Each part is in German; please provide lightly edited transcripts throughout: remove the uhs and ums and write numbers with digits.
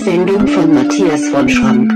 Sendung von Matthias von Schramm.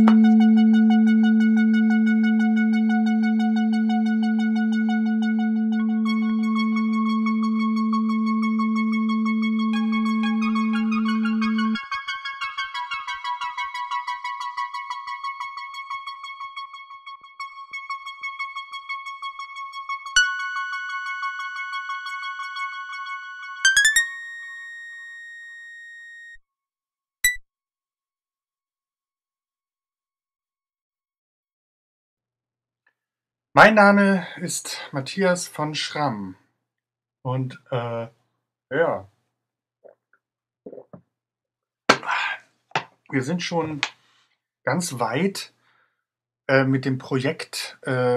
Mein Name ist Matthias von Schramm und ja, wir sind schon ganz weit mit dem Projekt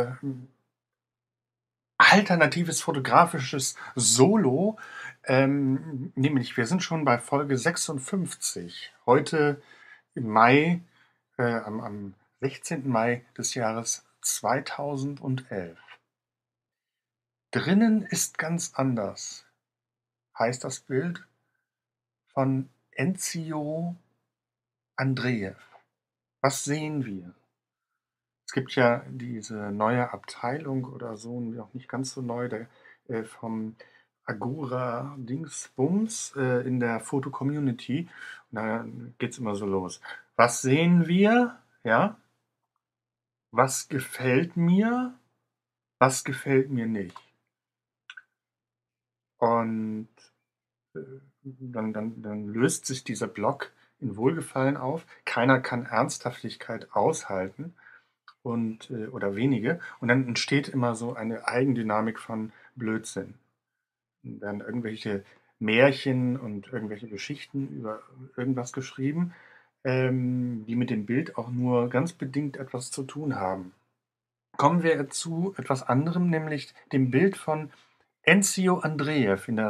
alternatives fotografisches Solo, nämlich wir sind schon bei Folge 56. Heute im Mai, am 16. Mai des Jahres 2011. Drinnen ist ganz anders, heißt das Bild von Enzio Andreev. Was sehen wir? Es gibt ja diese neue Abteilung oder so, noch nicht ganz so neu, vom Agora Dingsbums in der Foto-Community. Und da geht es immer so los. Was sehen wir? Ja? Was gefällt mir? Was gefällt mir nicht? Und dann löst sich dieser Block in Wohlgefallen auf. Keiner kann Ernsthaftigkeit aushalten oder wenige. Und dann entsteht immer so eine Eigendynamik von Blödsinn. Dann werden irgendwelche Märchen und irgendwelche Geschichten über irgendwas geschrieben, die mit dem Bild auch nur ganz bedingt etwas zu tun haben. Kommen wir zu etwas anderem, nämlich dem Bild von Enzio Andreev in der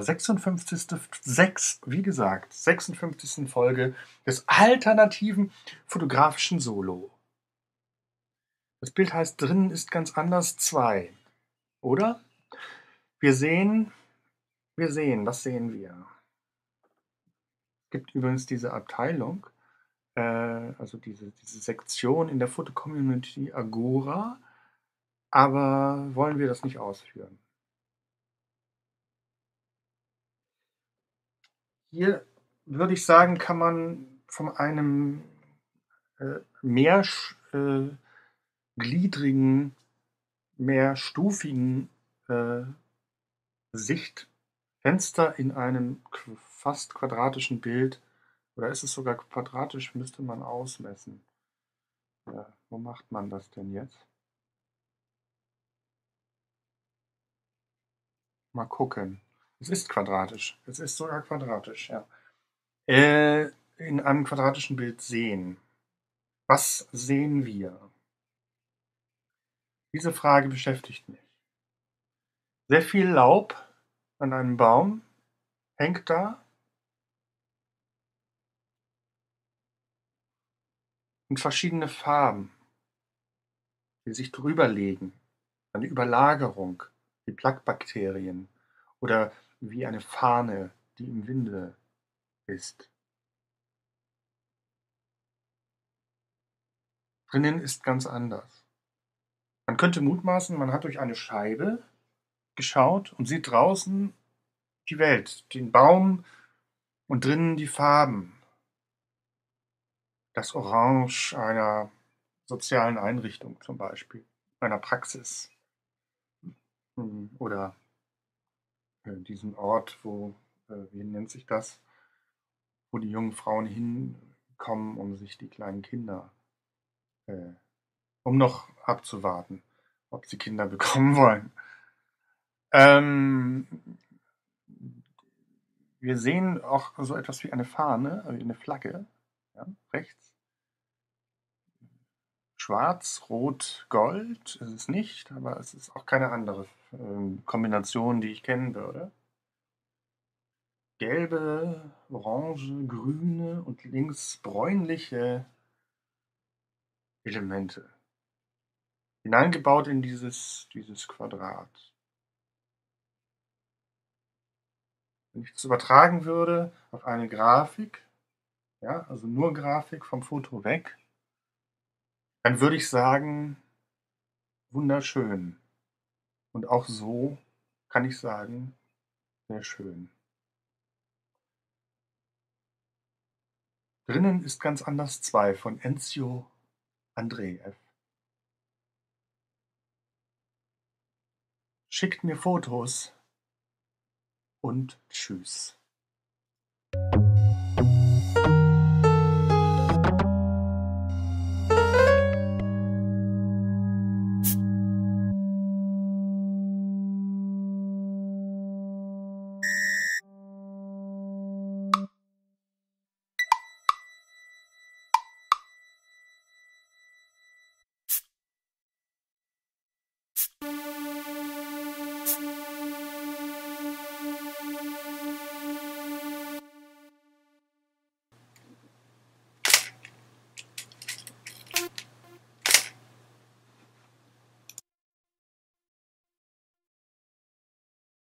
56. Folge des alternativen fotografischen Solo. Das Bild heißt Drinnen ist ganz anders 2, oder? Wir sehen, was sehen wir? Es gibt übrigens diese Abteilung, also diese Sektion in der Foto-Community Agora, aber wollen wir das nicht ausführen. Hier würde ich sagen, kann man von einem mehrgliedrigen, mehrstufigen Sichtfenster in einem fast quadratischen Bild, oder ist es sogar quadratisch, müsste man ausmessen. Ja, wo macht man das denn jetzt? Mal gucken. Es ist quadratisch. Es ist sogar quadratisch, ja. In einem quadratischen Bild sehen. Was sehen wir? Diese Frage beschäftigt mich. Sehr viel Laub an einem Baum hängt da. Und verschiedene Farben, die sich drüber legen. Eine Überlagerung, wie Plaquebakterien oder wie eine Fahne, die im Winde ist. Drinnen ist ganz anders. Man könnte mutmaßen, man hat durch eine Scheibe geschaut und sieht draußen die Welt, den Baum und drinnen die Farben. Das Orange einer sozialen Einrichtung zum Beispiel, einer Praxis oder diesen Ort, wo, wie nennt sich das, wo die jungen Frauen hinkommen, um sich die kleinen Kinder, um noch abzuwarten, ob sie Kinder bekommen wollen. Wir sehen auch so etwas wie eine Fahne, wie eine Flagge, ja, rechts. Schwarz, Rot, Gold ist es nicht, aber es ist auch keine andere Kombination, die ich kennen würde. Gelbe, orange, grüne und links bräunliche Elemente. Hineingebaut in dieses Quadrat. Wenn ich das übertragen würde auf eine Grafik, ja, also nur Grafik vom Foto weg, dann würde ich sagen, wunderschön. Und auch so kann ich sagen, sehr schön. Drinnen ist ganz anders 2 von Enzio Andreev. Schickt mir Fotos und tschüss.